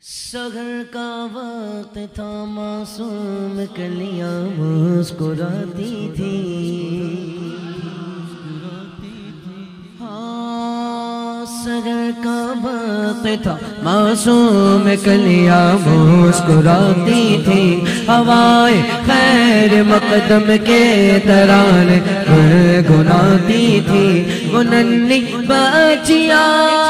سحر کا وقت تھا، معصوم کلیاں مسکراتی تھی۔ ہاں سحر کا وقت تھا، معصوم کلیاں مسکراتی تھی۔ ہوائے خیر مقدم کے ترانے گنگناتی تھی۔ وہ ننھی بچیاں،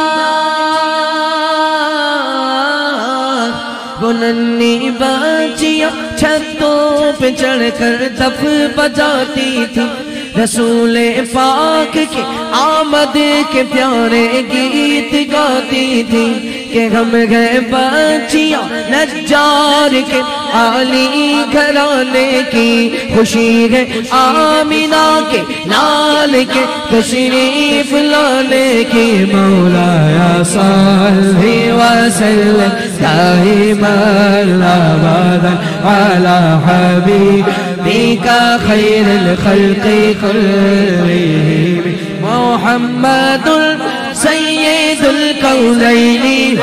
وہ ننھی بچیاں چھتوں پہ چڑھ کر دف بجاتی تھی۔ رسول پاک کی آمد کے پیارے گیت گاتی تھی کہ ہم گئے بچیاں نجار کے عالی گھرانے کی۔ خوشی ہے آمینہ کے لال کے تشریف لانے کی۔ مولایا صلی وسلم دائما ابدا علی حبیبک خیر الخلق كلهم محمد سید الکونین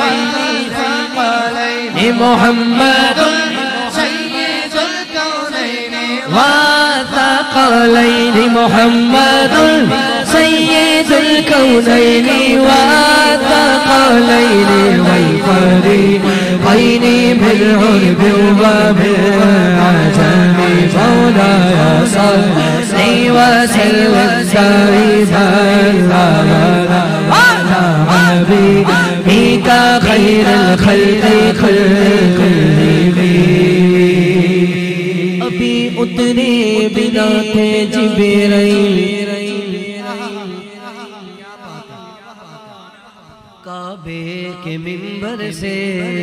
محمد سید الکونین والثقلین محمد سید الکونین والثقلین والفریقین بالعرب وبالعجم مولایا صلی وسلم دائما على حبیبک خیر الخلق كلهم۔ ابھی اترے بنا تھے جبرائیل، کعبے کے منبر سے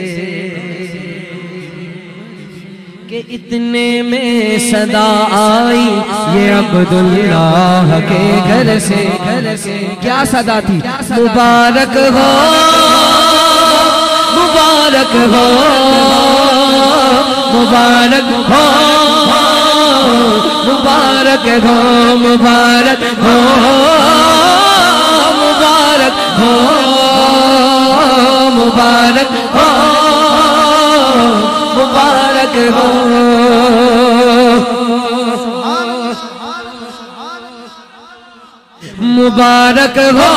کہ اتنے میں صدا آئی یہ عبداللہ کے گھر سے۔ کیا صدا تھی؟ مبارک ہو مبارک ہو مبارک ہو مبارک ہو مبارک ہو مبارک ہو مبارک ہو مبارک ہو۔ مبارک ہو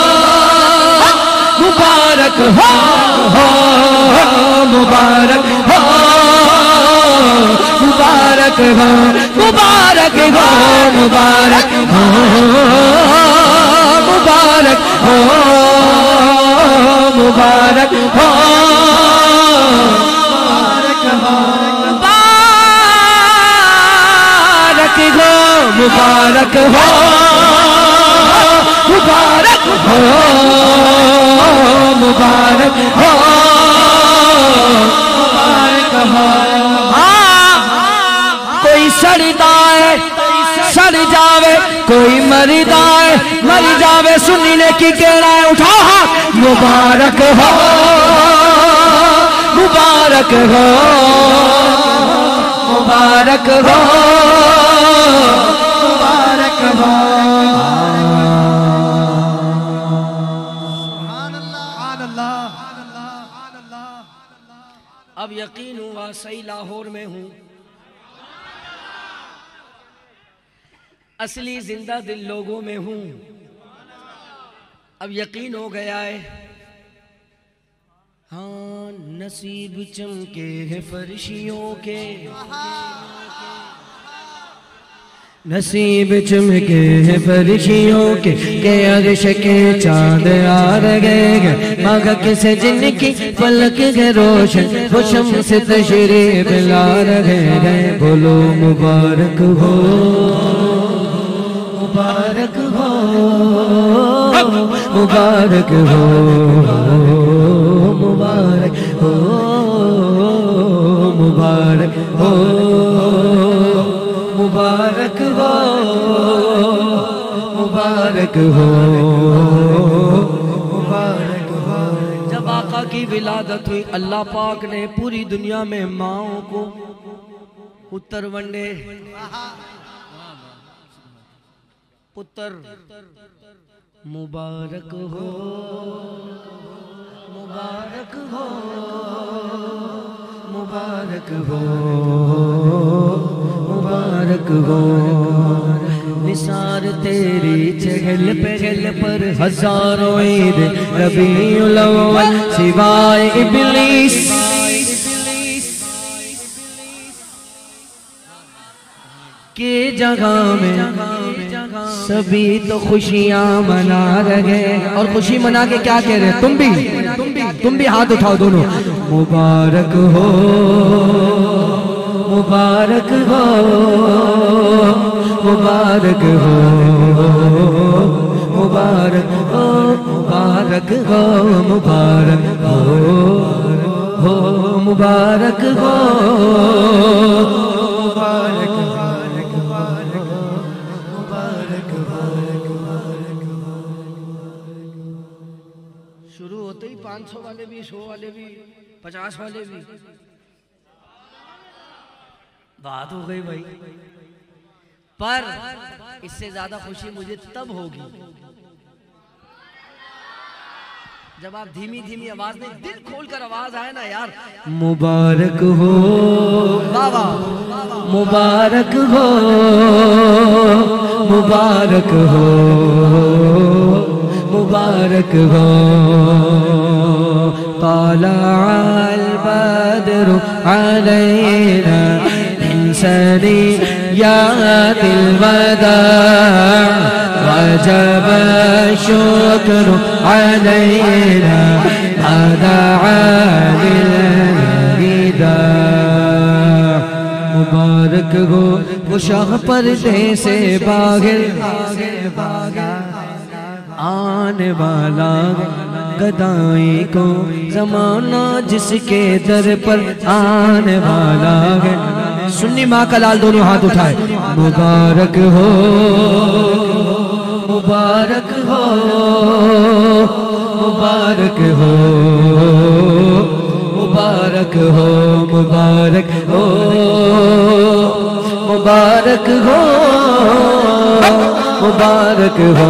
مبارک ہو مبارک ہو مبارک ہو مبارک ہو مبارک ہو مبارک ہو مبارک ہو مبارک ہو مبارک ہو مبارک ہو مبارک ہو۔ کوئی سردائے سر جاوے، کوئی مردائے مر جاوے، سننے کی کہرائے اٹھا ہاتھ۔ مبارک ہو مبارک ہو مبارک ہو مبارک ہو۔ اب یقین ہوا صحیح لاہور میں ہوں، اصلی زندہ دل لوگوں میں ہوں۔ اب یقین ہو گیا ہے، ہاں نصیب چمکے ہیں فرشیوں کے، نصیب چمکے ہیں فرشیوں کے، کہ عرش کے چاند آ رہے ہیں، مانگا کسے جن کی فلک ہے روشن، وہ شمس تشریف لا رہے ہیں۔ بولو مبارک ہو مبارک ہو مبارک ہو مبارک ہو مبارک ہو مبارک ہو مبارک ہو مبارک ہو۔ جب آقا کی ولادت ہوئی، اللہ پاک نے پوری دنیا میں ماؤں کو پتر ونڈے، پتر مبارک ہو مبارک ہو مبارک ہو مبارک ہو نثار تیری چہل پہل پر ہزاروں عید ربیع الاول سوائے ابلیس کی جگہ میں سبھی تو خوشیاں منا رہے اور خوشی منا کے کیا کہہ رہے تم بھی ہاتھ اٹھاؤ دونوں مبارک ہو مبارک ہو مبارک ہو مبارک ہو مبارک ہو مبارک ہو مبارک ہو شروع ہوتے ہی 500 والے بھی 100 والے بھی 50 والے بھی بات ہو گئی بھائی پر اس سے زیادہ خوشی مجھے تب ہوگی جب آپ دھیمی دھیمی آواز میں دل کھول کر آواز آئے نا یار مبارک ہو بابا مبارک ہو مبارک ہو مبارک ہو طلع البدر علینا من ثنیات الوداع وجب الشکر علینا ما دعا للنداع مبارک ہو وہ شاہ پردے سے باہر آنے والا گدائی کو زمانہ جس کے در پر آنے والا ہے سنی ماں کا لال دونوں ہاتھ اٹھائے مبارک ہو مبارک ہو مبارک ہو مبارک ہو مبارک ہو مبارک ہو مبارک ہو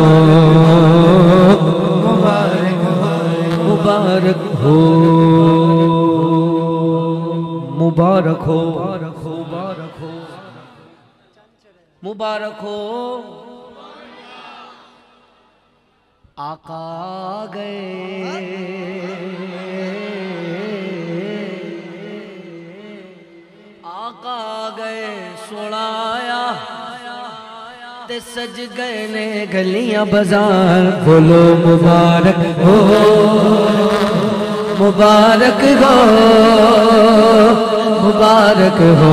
مبارک ہو مبارک ہو مبارک ہو آقا گئے آقا گئے سوڑایا تے سج گئے نے گلیاں بازار بولو مبارک ہو مبارک ہو مبارک ہو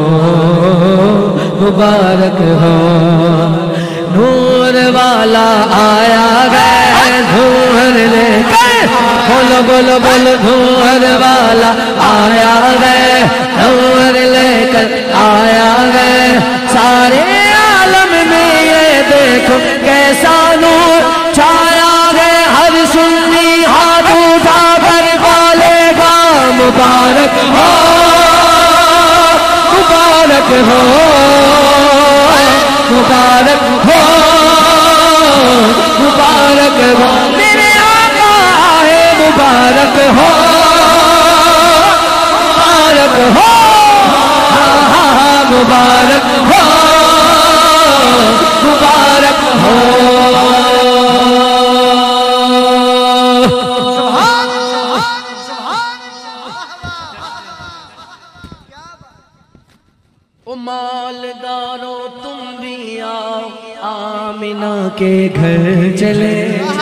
مبارک ہو نور والا آیا گئے نور لے کر بولو بولو بولو نور والا آیا گئے نور لے کر آیا گئے سارے عالم میں یہ دیکھو کیسا نور چھایا گئے ہر سنی ہاتھ اٹھا کر بولے گا مبارک ہو مبارک ہو مبارک ہو مبارک ہو میرے آقا ہے مبارک ہو مبارک ہو مبارک ہو مبارک ہو او مالدارو تم بھی آؤ آمنہ کے گھر چلے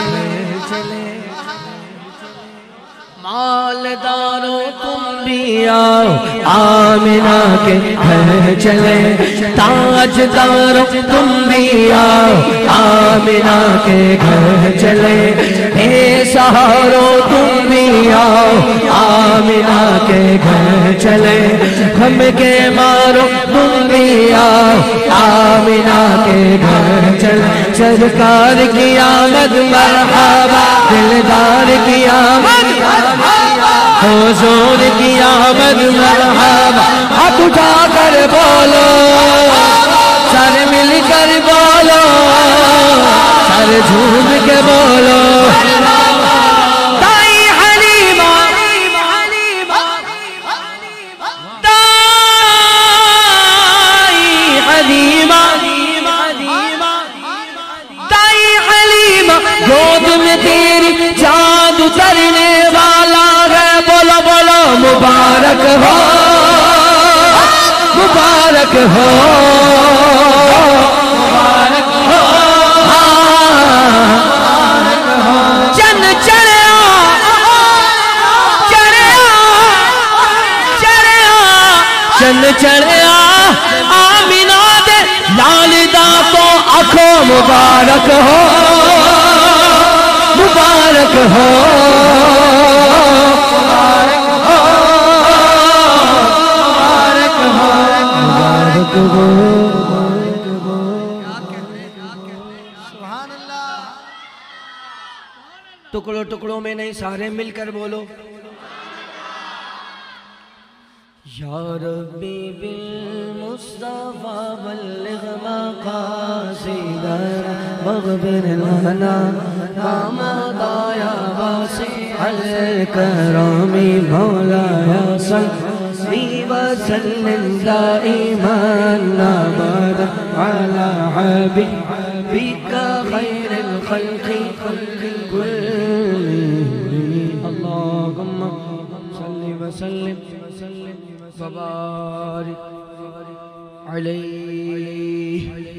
مالدارو تم بھی آؤ آمنہ کے گھر چلے تاجدارو تم بھی آؤ آمنہ کے گھر چلے اے سہارو تم بھی آؤ آمنہ کے گھر چلے ہم کے مارو تم بھی آؤ آمنہ کے گھر چلے سرکار کی آمد مرحبا دلدار کی آمد حضور کی آمد مرحبا ہاتھ اٹھا کر بولو سر مل کر بولو سر جھوم کے بولو دائی حلیمہ دائی مبارک ہو مبارک ہو مبارک ہو چند چڑھیا چند چڑھیا آمینہ دے لالدہ تو آنکھوں مبارک ہو مبارک ہو مبارک ہو سبحان اللہ. ٹکڑوں ٹکڑوں میں نہیں سارے مل کر بولو یا ربی بالمصطفیٰ بلغ مقاصدنا واغفر لنا ما مضى يا واسع الكرم مولاي صل وسلم دائما ابدا على حبيبك خير الخلق كلهم اللهم صل وسلم وبارك عليه